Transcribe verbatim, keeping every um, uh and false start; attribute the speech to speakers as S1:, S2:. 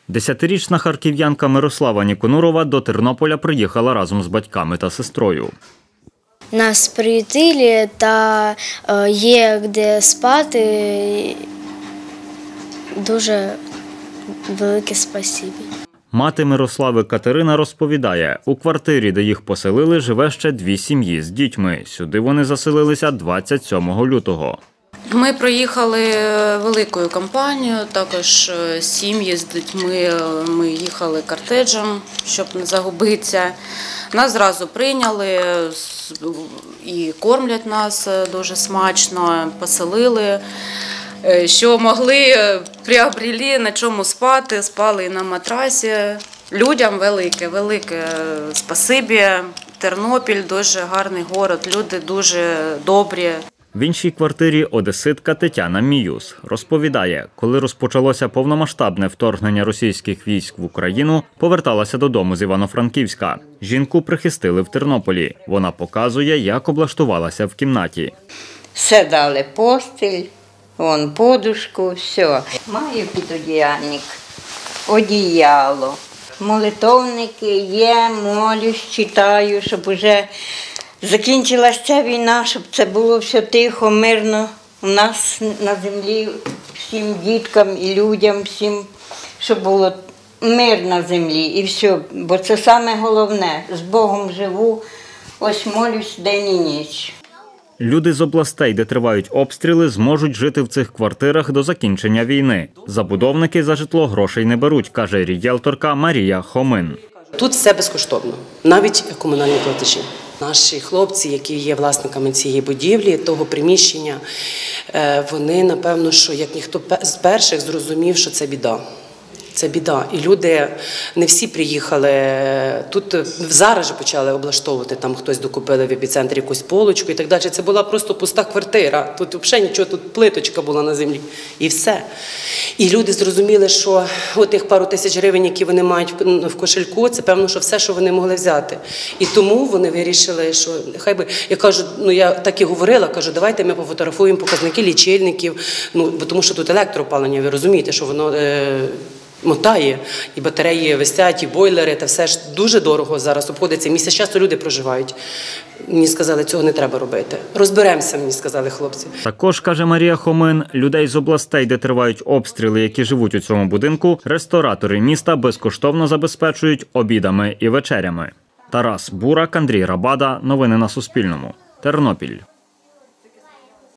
S1: Десятирічна харків'янка Мирослава Ніконурова до Тернополя приїхала разом з батьками та сестрою.
S2: Нас приютили та є де спати. Дуже велике спасибі.
S1: Мати Мирослави Катерина розповідає, у квартирі, де їх поселили, живе ще дві сім'ї з дітьми. Сюди вони заселилися двадцять сьомого лютого.
S3: Ми приїхали великою компанією, також сім'ї з дітьми, ми їхали кортеджем, щоб не загубитися. Нас зразу прийняли і кормлять нас дуже смачно, поселили. Що могли, приобрели, на чому спати, спали на матрасі. Людям велике, велике спасибі. Тернопіль – дуже гарний город, люди дуже добрі.
S1: В іншій квартирі одеситка Тетяна Міюс розповідає, коли розпочалося повномасштабне вторгнення російських військ в Україну, поверталася додому з Івано-Франківська. Жінку прихистили в Тернополі. Вона показує, як облаштувалася в кімнаті.
S4: Все дали постіль. Вон подушку, все. Маю підодіяльник, одіяло, молитовники є, молюсь, читаю, щоб вже закінчилася ця війна, щоб це було все тихо, мирно у нас на землі, всім діткам і людям, всім, щоб було мир на землі і все. Бо це саме головне, з Богом живу, ось молюсь день і ніч.
S1: Люди з областей, де тривають обстріли, зможуть жити в цих квартирах до закінчення війни. Забудовники за житло грошей не беруть, каже рієлторка Марія Хомин.
S5: Тут все безкоштовно, навіть комунальні платежі. Наші хлопці, які є власниками цієї будівлі, того приміщення, вони, напевно, що як ніхто з перших зрозумів, що це біда. Це біда. І люди, не всі приїхали, тут зараз же почали облаштовувати, там хтось докупили в епіцентрі якусь полочку і так далі. Це була просто пуста квартира, тут взагалі нічого, тут плиточка була на землі і все. І люди зрозуміли, що отих пару тисяч гривень, які вони мають в кошельку, це певно, що все, що вони могли взяти. І тому вони вирішили, що хай би, я кажу, ну я так і говорила, кажу, давайте ми пофотографуємо показники лічильників, ну, бо тому що тут електроопалення, ви розумієте, що воно е, мотає, і батареї висять, і бойлери, та все ж дуже дорого зараз обходиться. Місяць часу люди проживають. Мені сказали, цього не треба робити. Розберемося, мені сказали хлопці.
S1: Також, каже Марія Хомин, людей з областей, де тривають обстріли, які живуть у цьому будинку, ресторатори міста безкоштовно забезпечують обідами і вечерями. Тарас Бурак, Андрій Рабада. Новини на Суспільному. Тернопіль.